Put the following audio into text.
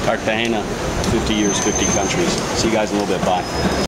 Cartagena, 50 years, 50 countries. See you guys in a little bit. Bye.